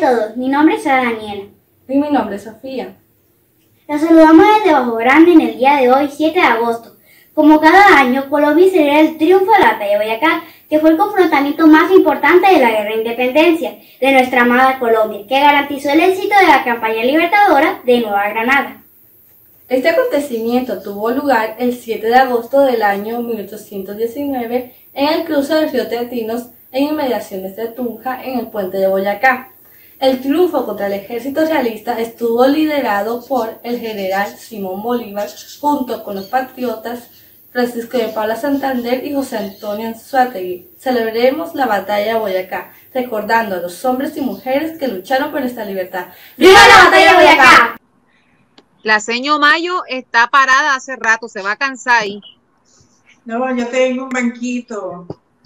todos, mi nombre es Sara Daniela. Y mi nombre es Sofía. Los saludamos desde Bajo Grande en el día de hoy, 7 de agosto. Como cada año, Colombia celebra el triunfo de la batalla de Boyacá, que fue el confrontamiento más importante de la guerra de independencia de nuestra amada Colombia, que garantizó el éxito de la campaña libertadora de Nueva Granada. Este acontecimiento tuvo lugar el 7 de agosto del año 1819 en el cruce del río Teatinos en inmediaciones de Tunja en el puente de Boyacá. El triunfo contra el ejército realista estuvo liderado por el general Simón Bolívar junto con los patriotas Francisco de Paula Santander y José Antonio Anzoátegui. Celebremos la batalla de Boyacá, recordando a los hombres y mujeres que lucharon por nuestra libertad. ¡Viva la batalla de Boyacá! La seño Mayo está parada hace rato, se va a cansar ahí. No, yo tengo un banquito.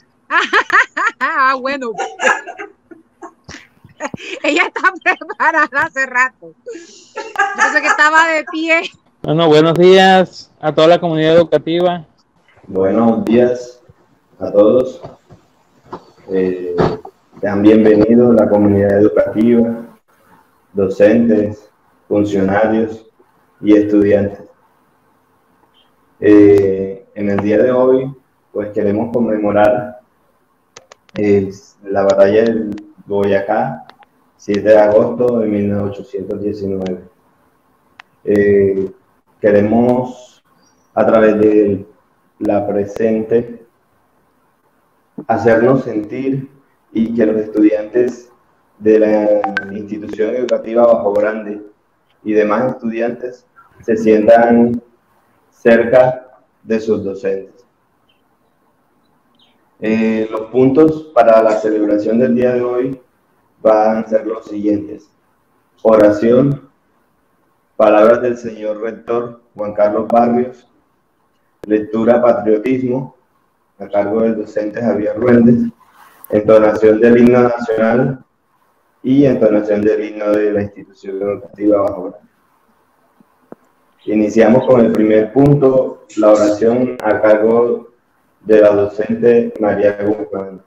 Bueno. Ella está preparada hace rato. Yo pensé que estaba de pie. Bueno, buenos días a toda la comunidad educativa. Buenos días a todos. Sean bienvenidos la comunidad educativa, docentes, funcionarios y estudiantes. En el día de hoy, pues queremos conmemorar la batalla de Boyacá, 7 de agosto de 1819. Queremos, a través de la presente, hacernos sentir y que los estudiantes de la institución educativa Bajo Grande y demás estudiantes se sientan cerca de sus docentes. Los puntos para la celebración del día de hoy van a ser los siguientes: oración, palabras del señor rector Juan Carlos Barrios, lectura patriotismo a cargo del docente Javier Ruéndez, entonación del himno nacional y entonación del himno de la institución educativa Bajo Grande. Iniciamos con el primer punto, la oración a cargo de la docente María Guzmán.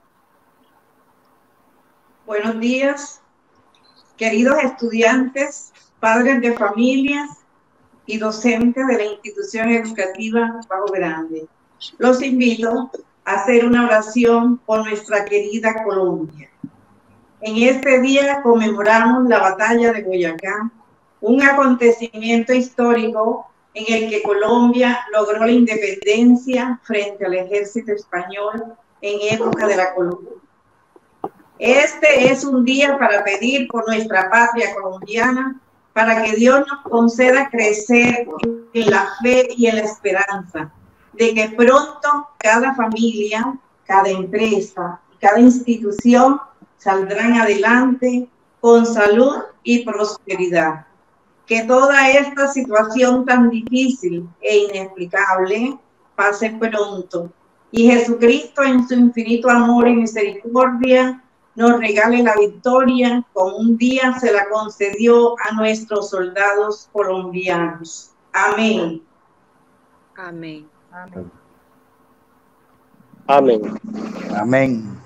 Buenos días, queridos estudiantes, padres de familia y docentes de la institución educativa Bajo Grande. Los invito a hacer una oración por nuestra querida Colombia. En este día conmemoramos la batalla de Boyacá, un acontecimiento histórico en el que Colombia logró la independencia frente al ejército español en época de la colonia. Este es un día para pedir por nuestra patria colombiana, para que Dios nos conceda crecer en la fe y en la esperanza, de que pronto cada familia, cada empresa, cada institución saldrán adelante con salud y prosperidad. Que toda esta situación tan difícil e inexplicable pase pronto y Jesucristo en su infinito amor y misericordia nos regale la victoria como un día se la concedió a nuestros soldados colombianos. Amén. Amén. Amén. Amén. Amén.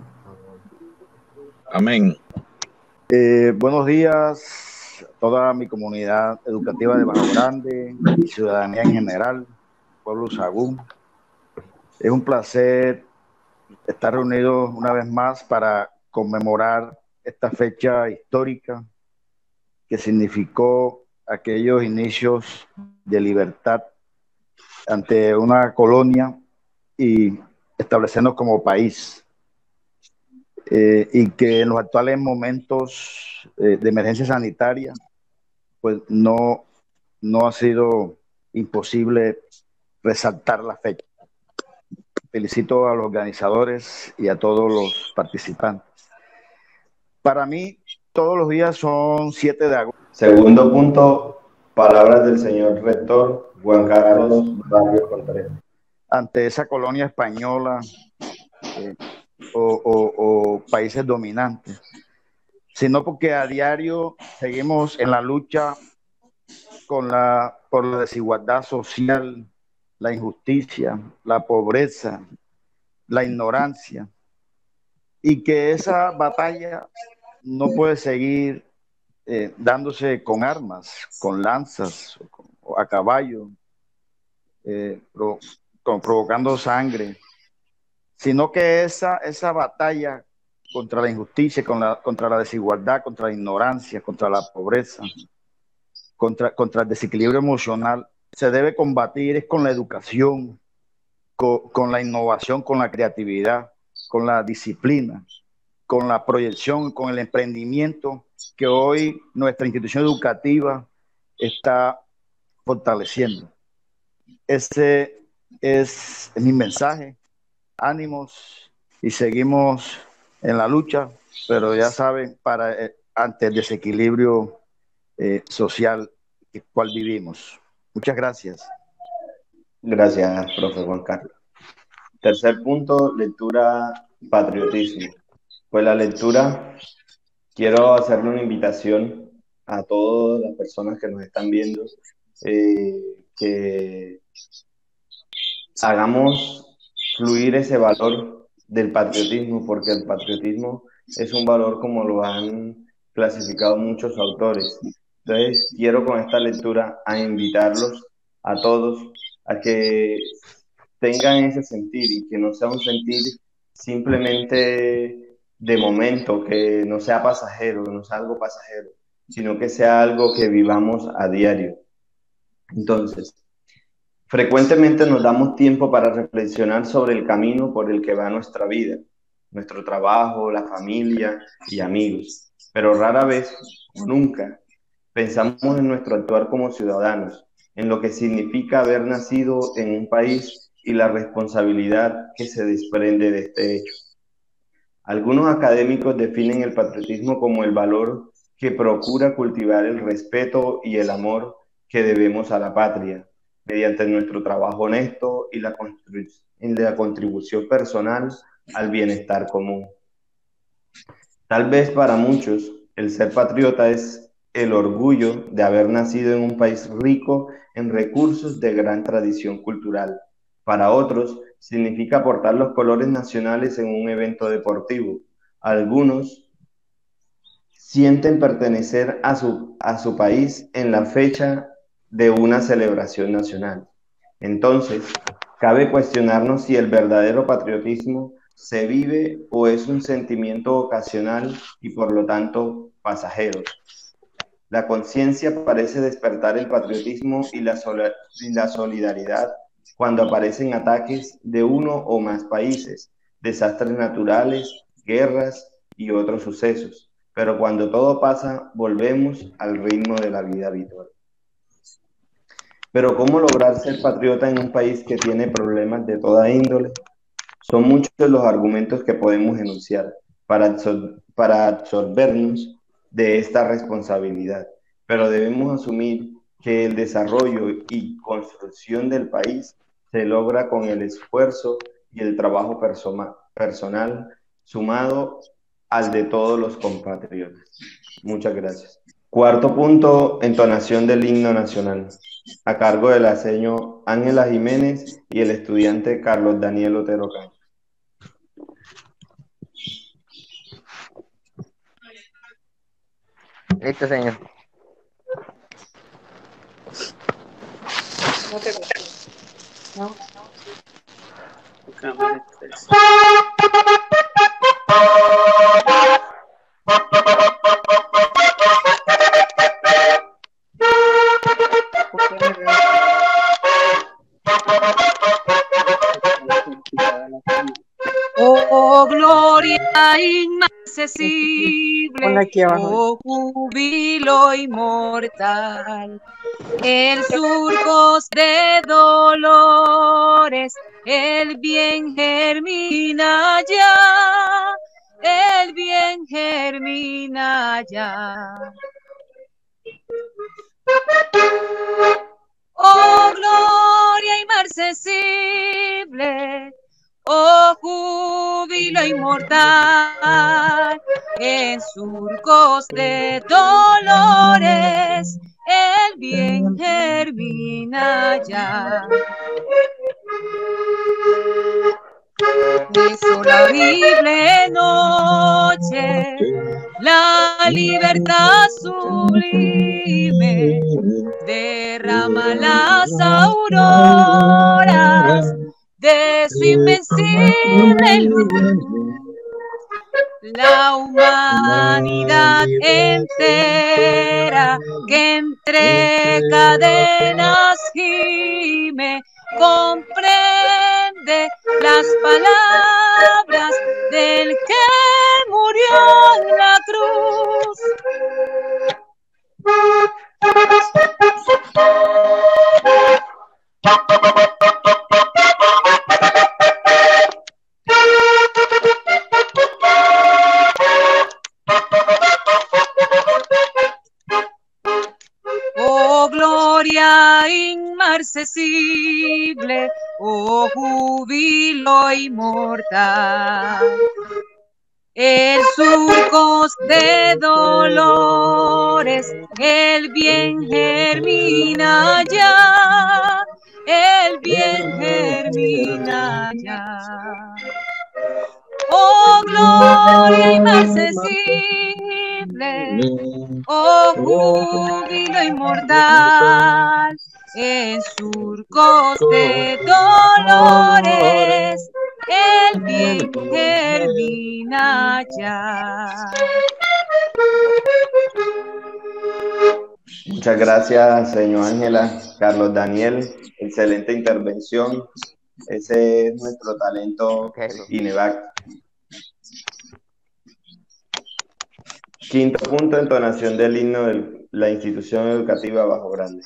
Amén. Buenos días a toda mi comunidad educativa de Bajo Grande y ciudadanía en general, pueblo Sagún. Es un placer estar reunidos una vez más para conmemorar esta fecha histórica que significó aquellos inicios de libertad ante una colonia y establecernos como país. Y que en los actuales momentos de emergencia sanitaria, pues no ha sido imposible resaltar la fecha. Felicito a los organizadores y a todos los participantes. Para mí, todos los días son 7 de agosto. Segundo punto, palabras del señor rector Juan Carlos Barrios Contreras. Ante esa colonia española o países dominantes, sino porque a diario seguimos en la lucha por la desigualdad social, la injusticia, la pobreza, la ignorancia, y que esa batalla no puede seguir dándose con armas, con lanzas, o a caballo, provocando sangre, sino que esa batalla contra la injusticia, contra la desigualdad, contra la ignorancia, contra la pobreza, contra el desequilibrio emocional, se debe combatir es con la educación, con la innovación, con la creatividad, con la disciplina, con la proyección, con el emprendimiento que hoy nuestra institución educativa está fortaleciendo. Ese es mi mensaje. Ánimos y seguimos en la lucha, pero ya saben, ante el desequilibrio social el cual vivimos. Muchas gracias. Gracias, profe Juan Carlos. Tercer punto, lectura, patriotismo. Pues la lectura, quiero hacerle una invitación a todas las personas que nos están viendo, que hagamos fluir ese valor del patriotismo, porque el patriotismo es un valor como lo han clasificado muchos autores. Entonces, quiero con esta lectura a invitarlos a todos a que tengan ese sentir y que no sea un sentir simplemente de momento, que no sea pasajero, que no sea algo pasajero, sino que sea algo que vivamos a diario. Entonces, frecuentemente nos damos tiempo para reflexionar sobre el camino por el que va nuestra vida, nuestro trabajo, la familia y amigos, pero rara vez o nunca pensamos en nuestro actuar como ciudadanos, en lo que significa haber nacido en un país y la responsabilidad que se desprende de este hecho. Algunos académicos definen el patriotismo como el valor que procura cultivar el respeto y el amor que debemos a la patria, mediante nuestro trabajo honesto y la contribución personal al bienestar común. Tal vez para muchos, el ser patriota es el orgullo de haber nacido en un país rico en recursos de gran tradición cultural. Para otros, significa portar los colores nacionales en un evento deportivo. Algunos sienten pertenecer a su país en la fecha de una celebración nacional. Entonces, cabe cuestionarnos si el verdadero patriotismo se vive o es un sentimiento ocasional y por lo tanto pasajero. La conciencia parece despertar el patriotismo y la solidaridad cuando aparecen ataques de uno o más países, desastres naturales, guerras y otros sucesos. Pero cuando todo pasa, volvemos al ritmo de la vida habitual. Pero ¿cómo lograr ser patriota en un país que tiene problemas de toda índole? Son muchos los argumentos que podemos enunciar para absorbernos de esta responsabilidad, pero debemos asumir que el desarrollo y construcción del país se logra con el esfuerzo y el trabajo personal sumado al de todos los compatriotas. Muchas gracias. Cuarto punto, entonación del himno nacional, a cargo de la señora Ángela Jiménez y el estudiante Carlos Daniel Otero Cañas. Listo, señor. No te gusta. No. Oh, gloria inaccesible, oh, júbilo inmortal, el surcos de dolores, el bien germina ya, el bien germina ya. Oh, gloria inmarcesible, oh, júbilo inmortal, en surcos de dolores, el bien germina ya. hizo la horrible noche, la libertad sublime derrama las auroras de su invencible luz. La humanidad entera que entre cadenas gime, comprende las palabras del que murió en la cruz. Oh gloria inmarcesible, oh júbilo inmortal, el surcos de dolores, el bien germina ya, el bien germina ya. Oh gloria inmarcesible, oh júbilo inmortal, en surcos de dolores, el bien germina ya. Muchas gracias, señor Ángela. Carlos Daniel, excelente intervención. Ese es nuestro talento INEVAC. Quinto punto, entonación del himno de la institución educativa Bajo Grande.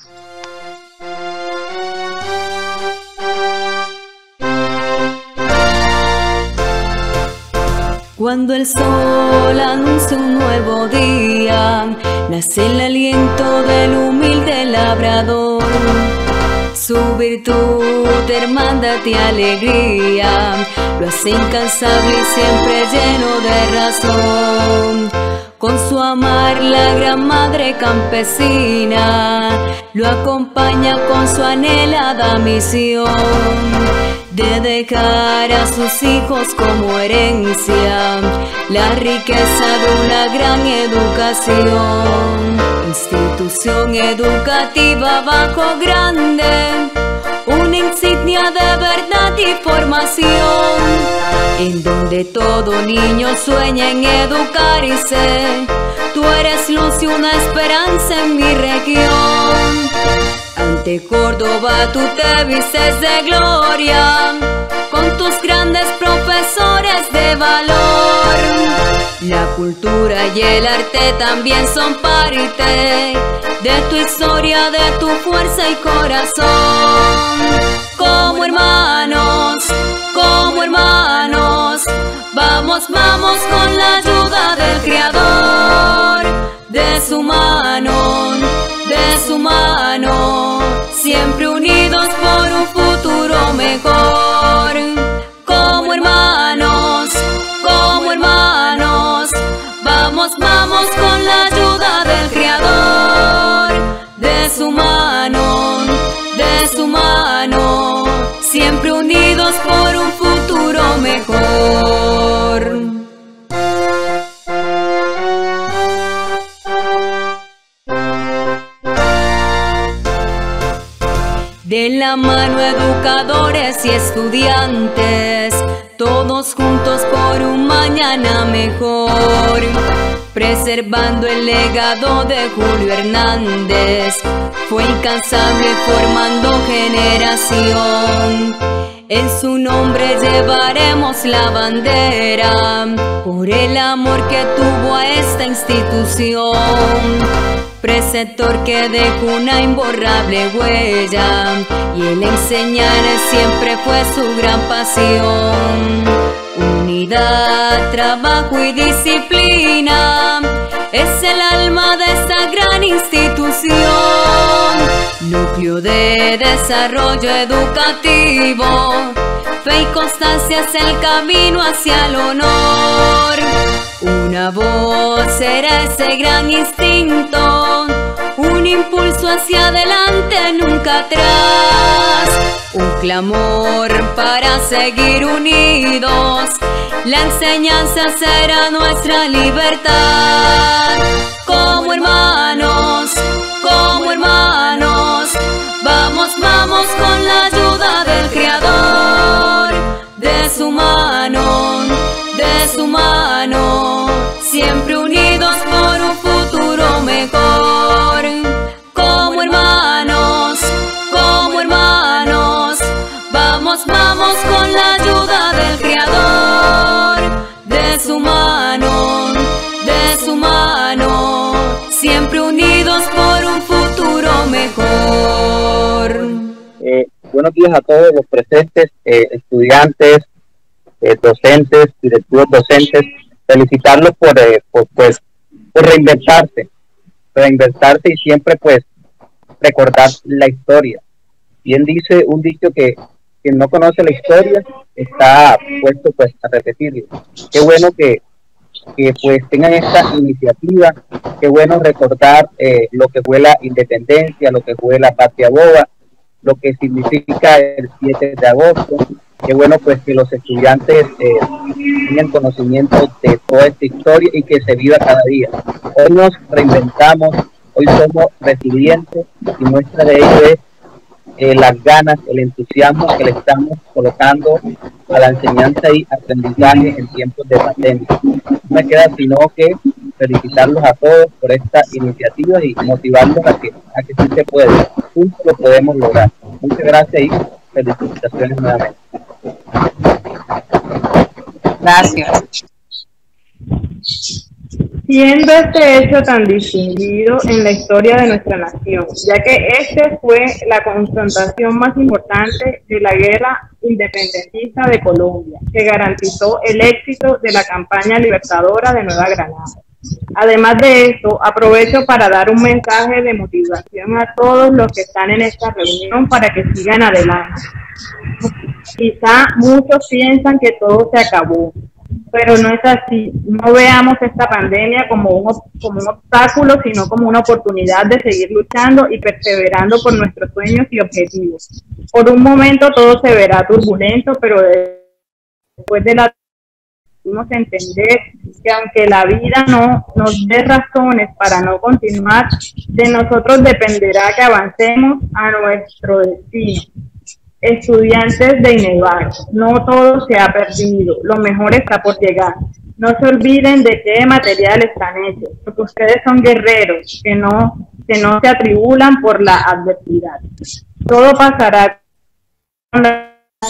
Cuando el sol anuncia un nuevo día, nace el aliento del humilde labrador. Su virtud, hermandad y alegría lo hace incansable y siempre lleno de razón. Con su amar la gran madre campesina lo acompaña con su anhelada misión de dejar a sus hijos como herencia la riqueza de una gran educación. Institución educativa Bajo Grande, una insignia de verdad y formación, en donde todo niño sueña en educarse. Tú eres luz y una esperanza en mi región. Ante Córdoba tú te vistes de gloria, con tus grandes profesores de valor. La cultura y el arte también son parte de tu historia, de tu fuerza y corazón. Como hermanos, vamos, vamos con la ayuda del Creador. De su mano, siempre unidos por un futuro mejor. Como hermanos, vamos, vamos con la ayuda del Creador. De su mano, siempre unidos por un futuro mejor. De la mano educadores y estudiantes, todos juntos por un mañana mejor, preservando el legado de Julio Hernández. Fue incansable formando generación. En su nombre llevaremos la bandera, por el amor que tuvo a esta institución. Preceptor que dejó una imborrable huella, y el enseñar siempre fue su gran pasión. Unidad, trabajo y disciplina es el alma de esta gran institución. Núcleo de desarrollo educativo, fe y constancia es el camino hacia el honor. Una voz será ese gran instinto, un impulso hacia adelante, nunca atrás. un clamor para seguir unidos. La enseñanza será nuestra libertad. Como hermanos, vamos, vamos con la ayuda del Creador. De su mano, siempre unidos por un futuro mejor. Como hermanos, vamos, vamos con la ayuda del Creador. De su mano, siempre unidos por un futuro mejor. Buenos días a todos los presentes, estudiantes, docentes, directivos docentes. Felicitarlos por reinventarse y siempre pues recordar la historia. Bien dice un dicho que quien no conoce la historia está puesto pues a repetirlo. Qué bueno que pues tengan esta iniciativa, qué bueno recordar lo que fue la independencia, lo que fue la patria boba, lo que significa el 7 de agosto. Qué bueno pues que los estudiantes tengan conocimiento de toda esta historia y que se viva cada día. Hoy nos reinventamos, hoy somos resilientes y muestra de ello es las ganas, el entusiasmo que le estamos colocando a la enseñanza y aprendizaje en tiempos de pandemia. No me queda sino que felicitarlos a todos por esta iniciativa y motivarlos a que sí se puede, juntos lo podemos lograr. Muchas gracias y felicitaciones nuevamente. Gracias. Siendo este hecho tan distinguido en la historia de nuestra nación, ya que este fue la confrontación más importante de la guerra independentista de Colombia, que garantizó el éxito de la campaña libertadora de Nueva Granada. Además de esto, aprovecho para dar un mensaje de motivación a todos los que están en esta reunión para que sigan adelante. Quizá muchos piensan que todo se acabó, pero no es así. No veamos esta pandemia como un obstáculo, sino como una oportunidad de seguir luchando y perseverando por nuestros sueños y objetivos. Por un momento todo se verá turbulento, pero después de la debemos entender que aunque la vida no nos dé razones para no continuar, de nosotros dependerá que avancemos a nuestro destino. Estudiantes de INEVAR, no todo se ha perdido, lo mejor está por llegar. No se olviden de qué material están hechos, porque ustedes son guerreros que no se atribulan por la adversidad. Todo pasará con la...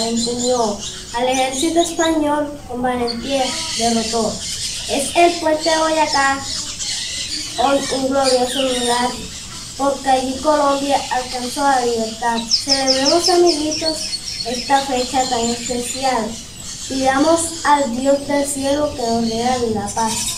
Al ejército español con valentía derrotó. Es el puente de Boyacá, hoy un glorioso lugar, porque allí Colombia alcanzó la libertad. Celebremos, amiguitos, esta fecha tan especial. Pidamos al Dios del cielo que nos regale la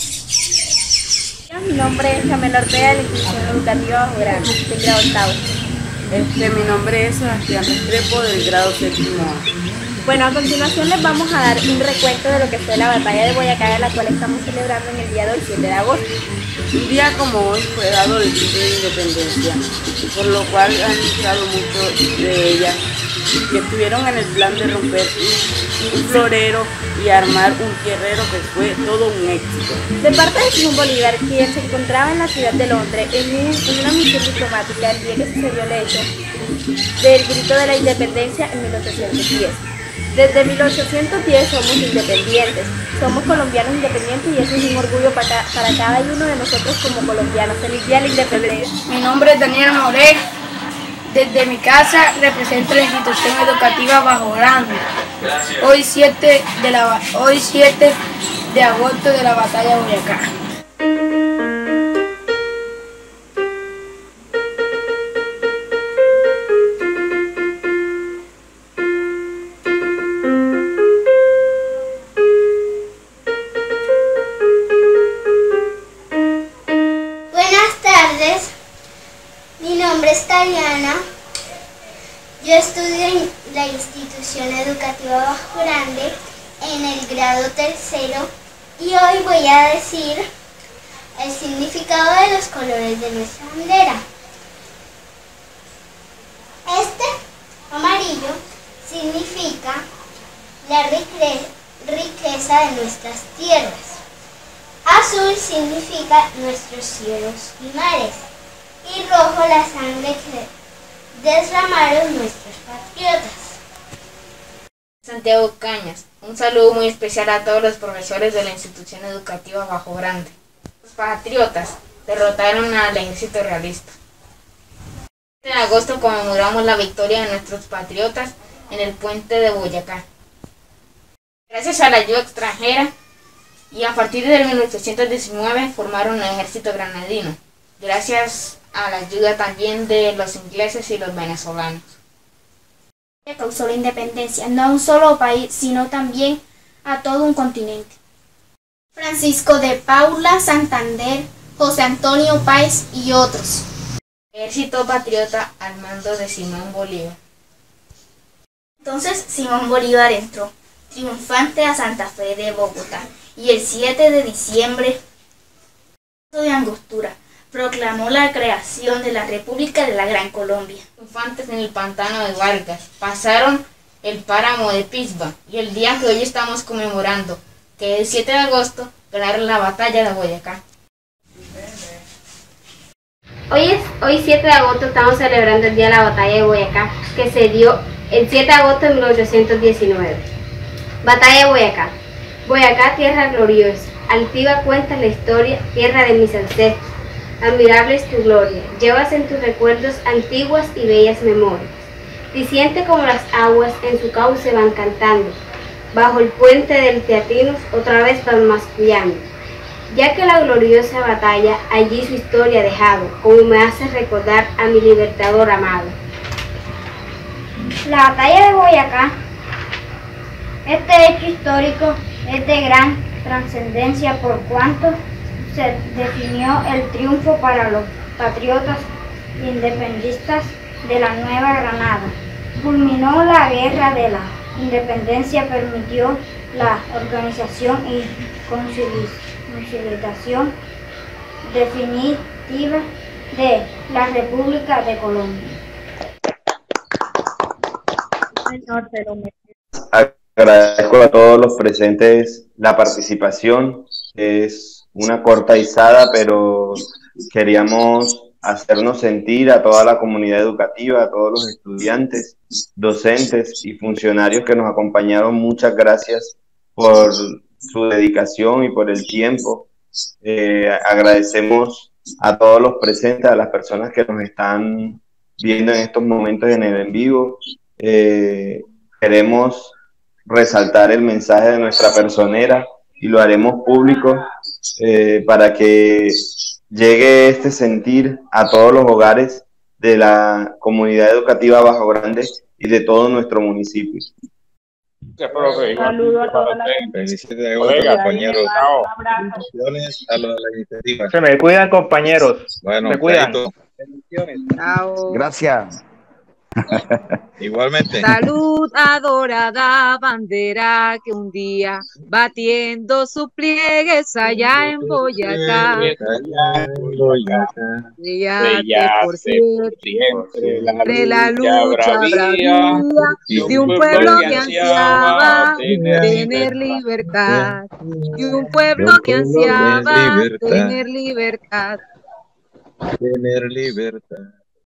paz. Mi nombre es Camila Ortega, de la institución educativa Bajo Grande, del grado octavo. Mi nombre es Sebastián Restrepo, del grado séptimo A. Bueno, a continuación les vamos a dar un recuento de lo que fue la batalla de Boyacá, de la cual estamos celebrando en el día de hoy, 7 de agosto. Un día como hoy fue dado el grito de independencia, por lo cual han luchado mucho de ellas, que estuvieron en el plan de romper un florero y armar un tierrero, que fue todo un éxito. De parte de Simón Bolívar, quien se encontraba en la ciudad de Londres en una misión diplomática el día que sucedió el hecho del grito de la independencia en 1810. Desde 1810 somos independientes, somos colombianos independientes y eso es un orgullo para cada uno de nosotros como colombianos. Feliz día de la independencia. Mi nombre es Daniel Morel. Desde mi casa represento la institución educativa Bajo Grande. Hoy 7 de agosto de la batalla de Boyacá. Mi nombre es Tariana, yo estudio en la institución educativa Bajo Grande en el grado tercero y hoy voy a decir el significado de los colores de nuestra bandera. Este amarillo significa la riqueza de nuestras tierras. Azul significa nuestros cielos y mares. Y rojo la sangre que derramaron nuestros patriotas. Santiago Cañas, un saludo muy especial a todos los profesores de la institución educativa Bajo Grande. Los patriotas derrotaron al ejército realista. En agosto conmemoramos la victoria de nuestros patriotas en el puente de Boyacá. Gracias a la ayuda extranjera y a partir de 1819 formaron el ejército granadino, gracias a la ayuda también de los ingleses y los venezolanos. Causó la independencia no a un solo país, sino también a todo un continente. Francisco de Paula, Santander, José Antonio Páez y otros. Ejército patriota al mando de Simón Bolívar. Entonces Simón Bolívar entró triunfante a Santa Fe de Bogotá y el 7 de diciembre de Angostura proclamó la creación de la República de la Gran Colombia. Triunfantes en el pantano de Vargas, pasaron el páramo de Pisba y el día que hoy estamos conmemorando, que es el 7 de agosto, ganaron la batalla de Boyacá. Hoy 7 de agosto estamos celebrando el día de la batalla de Boyacá, que se dio el 7 de agosto de 1819. Batalla de Boyacá. Boyacá, tierra gloriosa, altiva cuenta la historia, tierra de mis ancestros. Admirable es tu gloria, llevas en tus recuerdos antiguas y bellas memorias. Diciente como las aguas en su cauce van cantando, bajo el puente del Teatinos otra vez van mascullando. Ya que la gloriosa batalla allí su historia ha dejado, como me hace recordar a mi libertador amado. La batalla de Boyacá, este hecho histórico es de gran trascendencia por cuanto se definió el triunfo para los patriotas independistas de la Nueva Granada. Culminó la guerra de la independencia, permitió la organización y consolidación definitiva de la República de Colombia. Agradezco a todos los presentes la participación. Es una corta izada, pero queríamos hacernos sentir a toda la comunidad educativa, a todos los estudiantes, docentes y funcionarios que nos acompañaron. Muchas gracias por su dedicación y por el tiempo. Agradecemos a todos los presentes, a las personas que nos están viendo en estos momentos en el en vivo. Queremos resaltar el mensaje de nuestra personera y lo haremos público para que llegue este sentir a todos los hogares de la comunidad educativa Bajo Grande y de todo nuestro municipio. Saludos a toda la gente. Compañeros. Bendiciones a la iniciativa. Se me cuidan, compañeros. Bueno, me cuidan. Chao. Gracias. Igualmente. Salud, adorada bandera que un día batiendo sus pliegues allá en Boyacá, brillante por siempre de la lucha bravía de un pueblo que ansiaba tener libertad, de un pueblo que ansiaba tener libertad. Tener libertad.